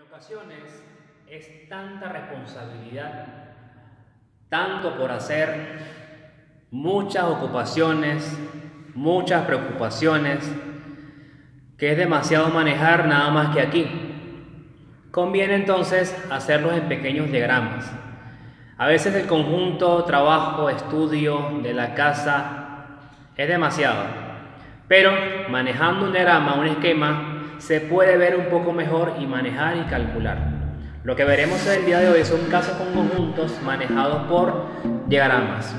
ocasiones es tanta responsabilidad, tanto por hacer, muchas ocupaciones, muchas preocupaciones, que es demasiado manejar nada más que aquí. Conviene entonces hacerlos en pequeños diagramas. A veces el conjunto trabajo, estudio de la casa es demasiado, pero manejando un diagrama, un esquema, se puede ver un poco mejor y manejar y calcular. Lo que veremos en el día de hoy son casos con conjuntos manejados por diagramas.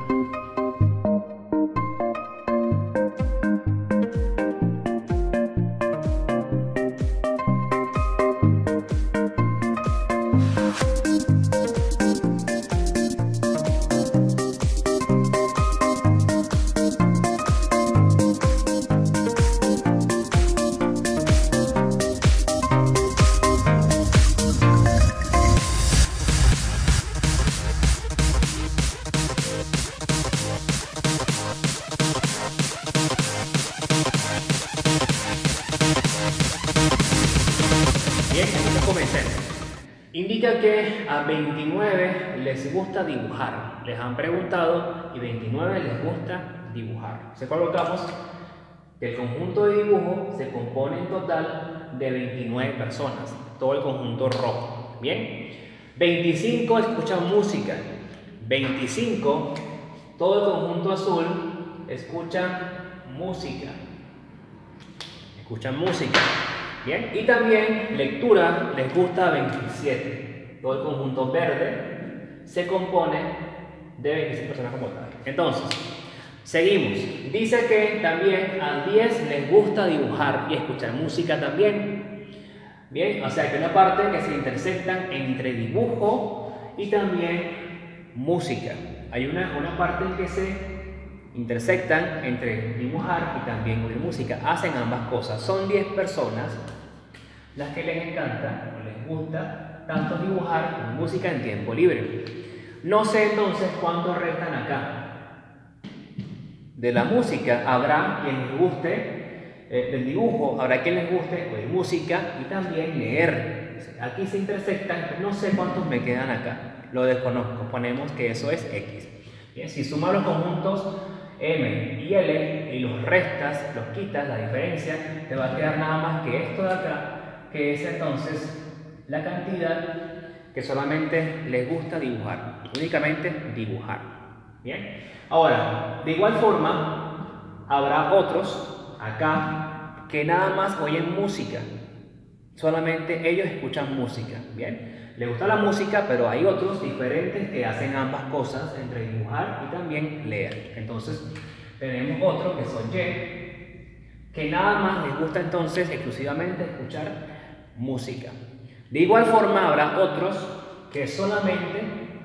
Bien, entonces comencemos. Indica que a 29 les gusta dibujar. Les han preguntado y 29 les gusta dibujar. Entonces colocamos que el conjunto de dibujo se compone en total de 29 personas. Todo el conjunto rojo. Bien. 25 escuchan música. 25, todo el conjunto azul escuchan música. Escuchan música. Bien, y también lectura les gusta 27. Todo el conjunto verde se compone de 25 personas como tal. Entonces, seguimos. Dice que también a 10 les gusta dibujar y escuchar música también. Bien, o sea que una parte que se intersectan entre dibujo y también música. Hay una parte en que se intersectan entre dibujar y también oír música. Hacen ambas cosas. Son 10 personas las que les encanta o les gusta tanto dibujar como música en tiempo libre. No sé entonces cuántos restan acá. De la música habrá quien les guste, del dibujo habrá quien les guste oír música y también leer. Aquí se intersectan, no sé cuántos me quedan acá. Lo desconozco. Ponemos que eso es X. Bien, si sumas los conjuntos M y L y los restas, los quitas, la diferencia, te va a quedar nada más que esto de acá, que es entonces la cantidad que solamente les gusta dibujar, únicamente dibujar. Bien, ahora, de igual forma, habrá otros acá que nada más oyen música, solamente ellos escuchan música. Bien, les gusta la música, pero hay otros diferentes que hacen ambas cosas, entre dibujar y también leer. Entonces, tenemos otro que son Y, que nada más les gusta entonces exclusivamente escuchar música. De igual forma, habrá otros que solamente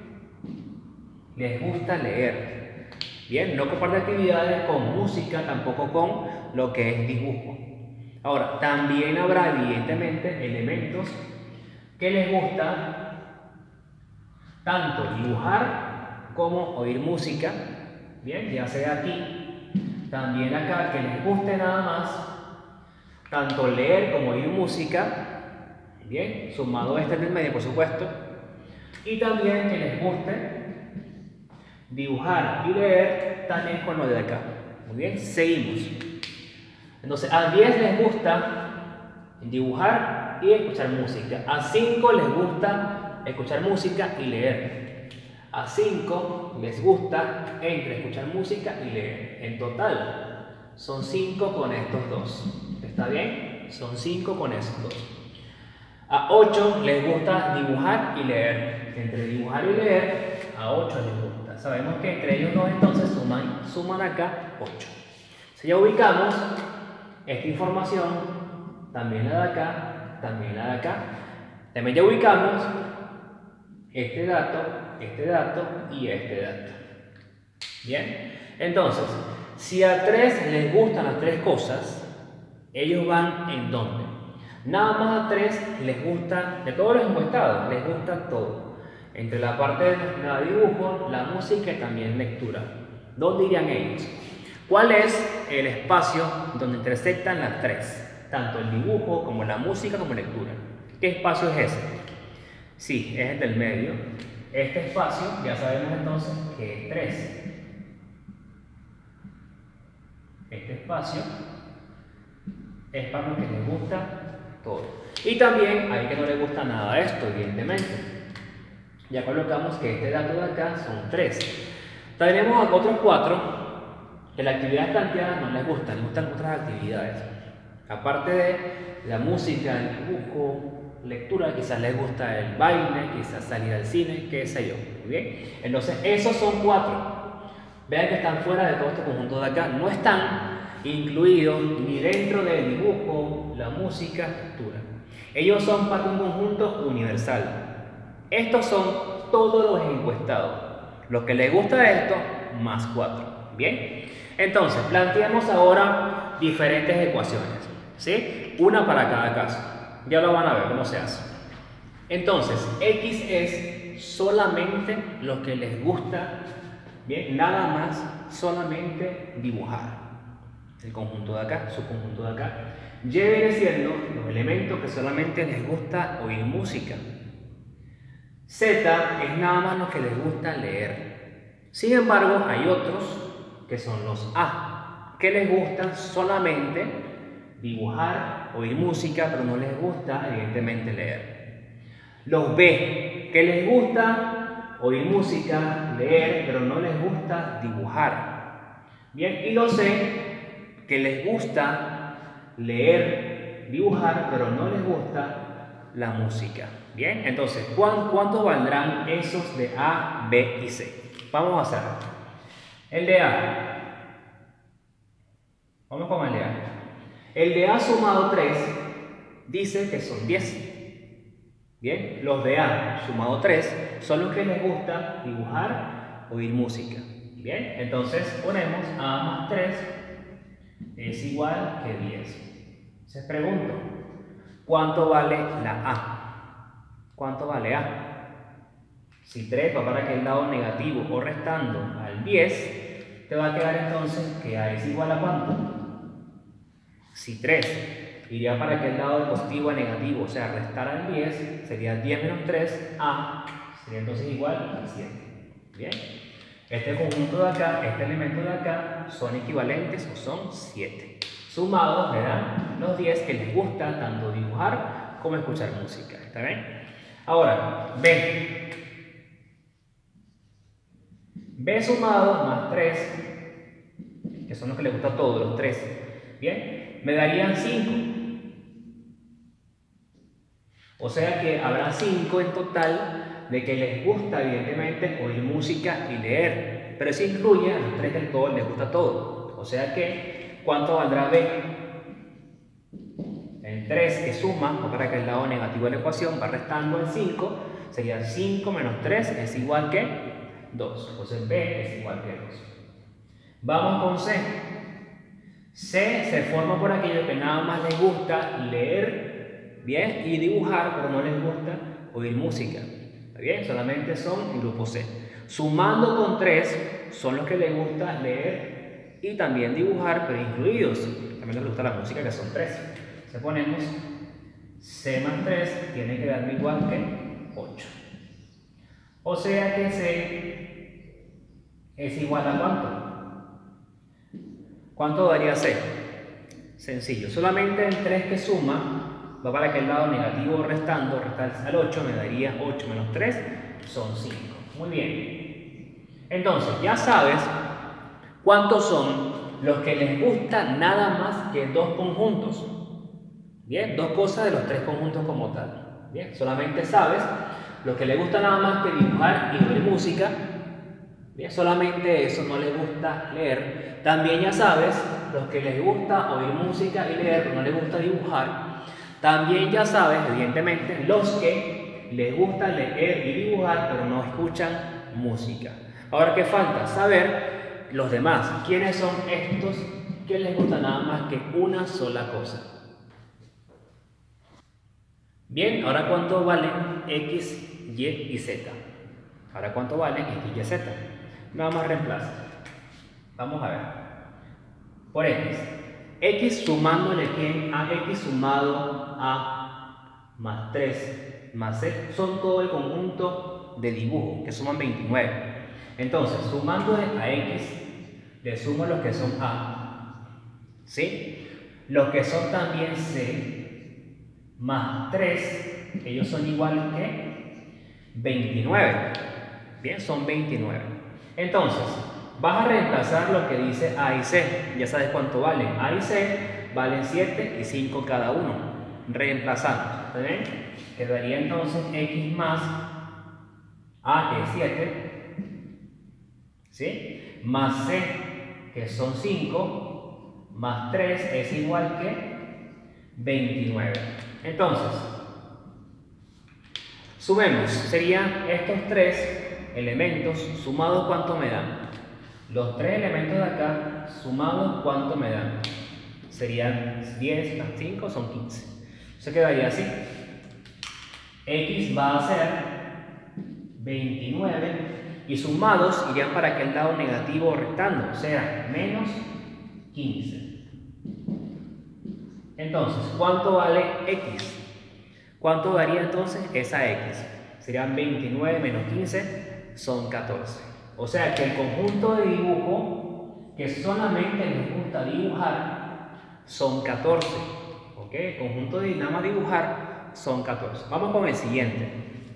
les gusta leer. Bien, no comparte actividades con música, tampoco con lo que es dibujo. Ahora, también habrá evidentemente elementos que les gusta tanto dibujar como oír música. Bien, ya sea aquí, también acá, que les guste nada más tanto leer como oír música. Bien, sumado este del medio, por supuesto. Y también que les guste dibujar y leer también con lo de acá. Muy bien, seguimos. Entonces, a 10 les gusta dibujar y escuchar música. A 5 les gusta escuchar música y leer. A 5 les gusta entre escuchar música y leer. En total, son 5 con estos dos. ¿Está bien? Son 5 con esos dos. A 8 les gusta dibujar y leer. Entre dibujar y leer, a 8 les gusta. Sabemos que entre ellos dos entonces suman acá 8. Si ya ubicamos esta información, también la de acá, también la de acá. También ya ubicamos este dato y este dato. Bien, entonces, si a 3 les gustan las 3 cosas, ellos van ¿en dónde? Nada más a 3 les gusta, de todos los encuestados, les gusta todo. Entre la parte de dibujo, la música y también lectura. ¿Dónde irían ellos? ¿Cuál es el espacio donde intersectan las 3? Tanto el dibujo como la música como lectura. ¿Qué espacio es ese? Sí, es el del medio. Este espacio ya sabemos entonces que es 3. Este espacio es para los que les gusta todo. Y también hay que no les gusta nada esto, evidentemente. Ya colocamos que este dato de acá son 3. Tenemos otros 4 que la actividad planteada no les gustan otras actividades. Aparte de la música, el dibujo, lectura, quizás les gusta el baile, quizás salir al cine, qué sé yo. ¿Muy bien? Entonces, esos son 4. Vean que están fuera de todo este conjunto de acá. No están incluidos ni dentro del dibujo, la música, lectura. Ellos son parte de un conjunto universal. Estos son todos los encuestados. Los que les gusta esto, más 4. ¿Bien? Entonces, planteemos ahora diferentes ecuaciones. ¿Sí? Una para cada caso. Ya lo van a ver cómo se hace. Entonces, X es solamente lo que les gusta. Bien, nada más, solamente dibujar. El conjunto de acá, su conjunto de acá. Y viene siendo los elementos que solamente les gusta oír música. Z es nada más lo que les gusta leer. Sin embargo, hay otros que son los A, que les gusta solamente dibujar, oír música, pero no les gusta, evidentemente, leer. Los B, que les gusta oír música, leer, pero no les gusta dibujar. Bien, y los C, que les gusta leer, dibujar, pero no les gusta la música. Bien, entonces, ¿cuántos valdrán esos de A, B y C? Vamos a hacer el de A. Vamos con el de A. El de A sumado 3 dice que son 10. Bien, los de A sumado 3 son los que les gusta dibujar, oír música. Bien, entonces ponemos A más 3 es igual que 10. Se pregunto, ¿cuánto vale la A? ¿Cuánto vale A? Si 3 va para aquel lado negativo o restando al 10, te va a quedar entonces que A es igual a ¿cuánto? Si 3 iría para aquel lado de positivo a negativo, o sea, restar al 10, sería 10 menos 3, A sería entonces igual a 7. Bien, este conjunto de acá, este elemento de acá, son equivalentes o son 7. Sumados le dan los 10 que les gusta tanto dibujar como escuchar música. ¿Está bien? Ahora, B. B sumado más 3, que son los que les gusta a todos, los 3. Bien, me darían 5. O sea que habrá 5 en total de que les gusta, evidentemente, oír música y leer. Pero eso incluye a los 3 del todo, les gusta todo. O sea que, ¿cuánto valdrá B? El 3 que suma, o para que el lado negativo de la ecuación va restando el 5, sería 5 menos 3 es igual que 2. Entonces B es igual que 2. Vamos con C. C se forma por aquellos que nada más les gusta leer, bien, y dibujar, pero no les gusta oír música. ¿Está bien? Solamente son el grupo C. Sumando con 3 son los que les gusta leer y también dibujar, pero incluidos. También les gusta la música, que son 3. Si ponemos C más 3 tiene que darme igual que 8. O sea que C es igual a ¿cuánto? ¿Cuánto daría C? Sencillo, solamente el 3 que suma va para aquel lado negativo restando, restar al 8 me daría 8 menos 3 son 5. Muy bien. Entonces, ya sabes cuántos son los que les gusta nada más que 2 conjuntos. Bien, 2 cosas de los 3 conjuntos como tal. Bien, solamente sabes los que les gusta nada más que dibujar y oír música. Bien, solamente eso, no les gusta leer. También ya sabes los que les gusta oír música y leer, pero no les gusta dibujar. También ya sabes, evidentemente, los que les gusta leer y dibujar, pero no escuchan música. Ahora, ¿qué falta? Saber los demás. ¿Quiénes son estos que les gusta nada más que una sola cosa? Bien, ahora ¿cuánto valen X, Y y Z? Ahora ¿cuánto valen X, Y, Z? Nada más reemplaza. Vamos a ver. Por X. X sumándole ¿quién? A X sumado a más 3 más C son todo el conjunto de dibujo, que suman 29. Entonces, sumando a X, le sumo los que son A, ¿sí? Los que son también C, más 3, ellos son iguales que 29. Bien, son 29. Entonces, vas a reemplazar lo que dice A y C. Ya sabes cuánto valen. A y C valen 7 y 5 cada uno. Reemplazando. ¿Ven? Quedaría entonces X más A, que es 7. ¿Sí? Más C, que son 5. Más 3 es igual que 29. Entonces, sumemos. Serían estos tres elementos sumados, ¿cuánto me dan? Los tres elementos de acá sumados, ¿cuánto me dan? Serían 10 más 5 son 15. Se quedaría así. X va a ser 29 y sumados irían para aquel lado negativo o restando, o sea, menos 15. Entonces, ¿cuánto vale X? ¿Cuánto daría entonces esa X? Serían 29 menos 15, son 14. O sea que el conjunto de dibujo que solamente les gusta dibujar son 14. ¿Ok? El conjunto de nada más dibujar son 14. Vamos con el siguiente.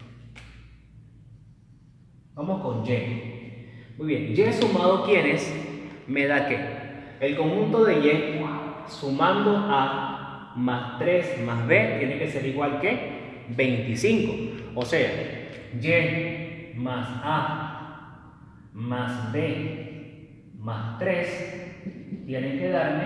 Vamos con Y. Muy bien. Y sumado, ¿quiénes? Me da que el conjunto de Y sumando A más 3 más B tiene que ser igual que 25. O sea, Y más A más B más 3 tiene que darme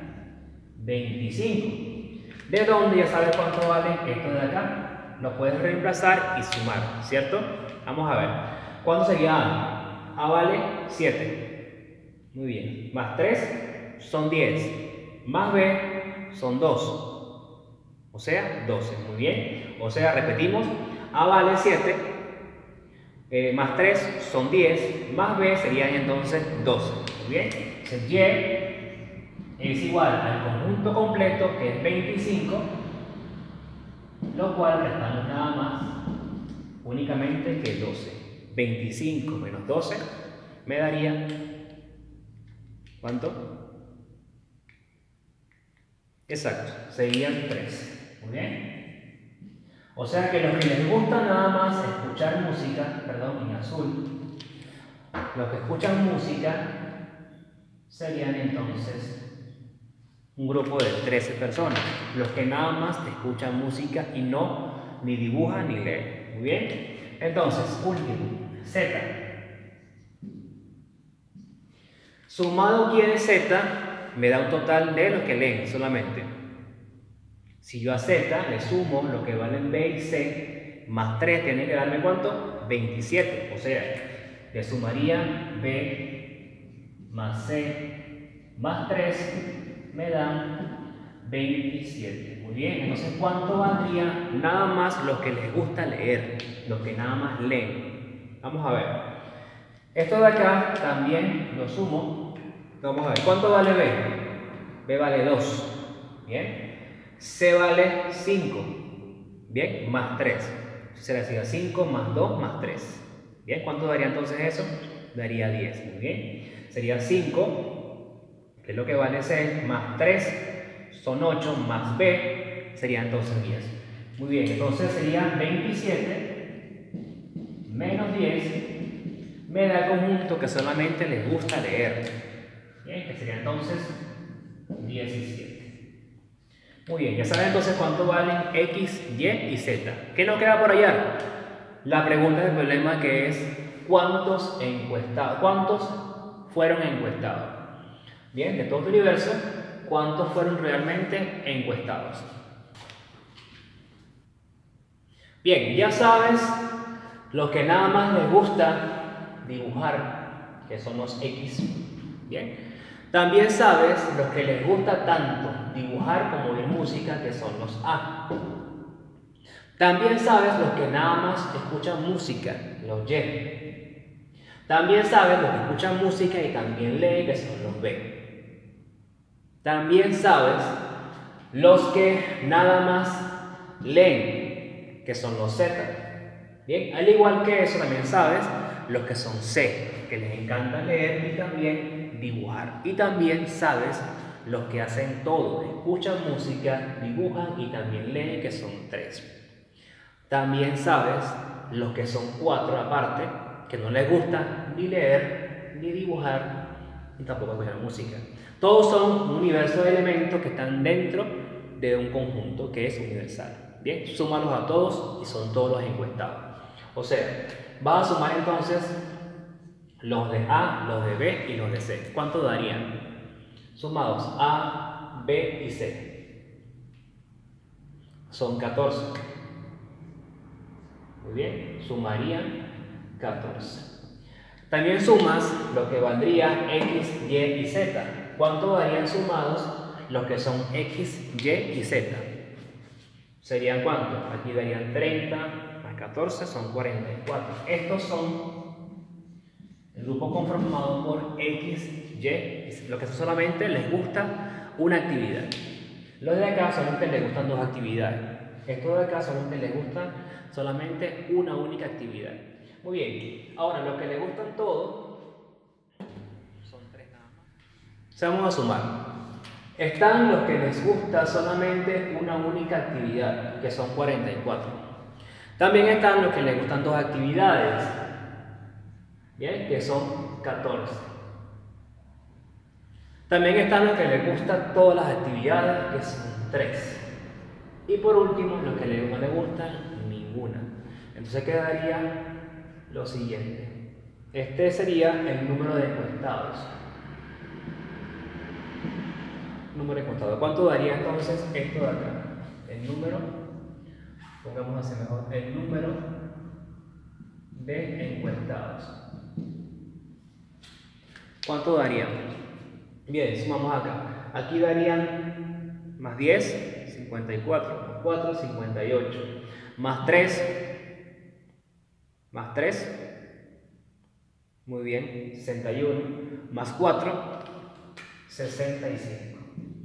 25. ¿De dónde ya sabes cuánto vale esto de acá? Lo puedes reemplazar y sumar, ¿cierto? Vamos a ver. ¿Cuánto sería A? A vale 7. Muy bien. Más 3 son 10. Más B son 2. O sea, 12. Muy bien. O sea, repetimos. A vale 7. Más 3 son 10. Más B serían entonces 12. Muy bien. Entonces, Y es igual al conjunto completo, que es 25. Lo cual restamos nada más únicamente que 12. 25 menos 12 me daría, ¿cuánto? Exacto, serían 3. Muy bien. O sea que los que les gusta nada más escuchar música, perdón, en azul, los que escuchan música serían entonces un grupo de 13 personas. Los que nada más escuchan música y no ni dibujan ni leen. Muy bien. Entonces, último, Z. Sumado quiere Z, me da un total de los que leen solamente. Si yo a Z le sumo lo que valen B y C, más 3 tiene que darme ¿cuánto? 27. O sea, le sumaría B más C más 3, me dan 27. Muy bien, entonces ¿cuánto valdría nada más los que les gusta leer? Los que nada más leen. Vamos a ver. Esto de acá también lo sumo. Vamos a ver. ¿Cuánto vale B? B vale 2. Bien. C vale 5. Bien. Más 3. Será 5 más 2 más 3. Bien. ¿Cuánto daría entonces eso? Daría 10. Muy bien. Sería 5, que es lo que vale C, más 3, son 8, más B, sería entonces 10. Muy bien. Entonces sería 27 menos 10 me da el conjunto que solamente les gusta leer. Bien, que sería entonces 17. Muy bien, ya saben entonces cuánto valen X, Y y Z. ¿Qué nos queda por hallar? La pregunta del problema, que es ¿cuántos fueron encuestados? Bien, de todo el universo, ¿cuántos fueron realmente encuestados? Bien, ya sabes los que nada más les gusta dibujar, que son los X. Bien. También sabes los que les gusta tanto dibujar como oír música, que son los A. También sabes los que nada más escuchan música, los Y. También sabes los que escuchan música y también leen, que son los B. También sabes los que nada más leen, que son los Z. Bien, al igual que eso también sabes los que son C, que les encanta leer y también dibujar. Y también sabes los que hacen todo, escuchan música, dibujan y también leen, que son 3. También sabes los que son 4 aparte, que no les gusta ni leer, ni dibujar, ni tampoco escuchar música. Todos son un universo de elementos que están dentro de un conjunto que es universal. Bien, súmalos a todos y son todos los encuestados. O sea, vas a sumar entonces los de A, los de B y los de C. ¿Cuánto darían? Sumados A, B y C. Son 14. Muy bien, sumarían 14. También sumas lo que valdría X, Y y Z. ¿Cuánto darían sumados los que son X, Y y Z? ¿Serían cuánto? Aquí darían 30 más 14 son 44. Estos son el grupo conformado por X, Y, lo que solamente les gusta una actividad. Los de acá solamente les gustan 2 actividades. Estos de acá solamente les gusta solamente una única actividad. Muy bien, ahora los que les gustan todos son 3 nada más. O sea, vamos a sumar. Están los que les gusta solamente una única actividad, que son 44. También están los que les gustan 2 actividades, bien, que son 14. También están los que les gustan todas las actividades, que son 3. Y por último, los que no les gustan ninguna. Entonces quedaría lo siguiente. Este sería el número de encuestados. Número de encuestados. ¿Cuánto daría entonces esto de acá? El número, pongamos así mejor, el número de encuestados. ¿Cuánto daría? Bien, sumamos acá. Aquí darían más 10, 54, más 4, 58, más 3, muy bien, 61, más 4, 65.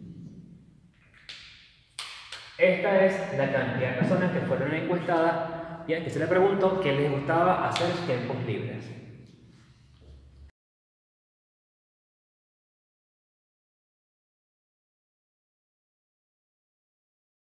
Esta es la cantidad de personas que fueron encuestadas y que se le preguntó qué les gustaba hacer en sus tiempos libres.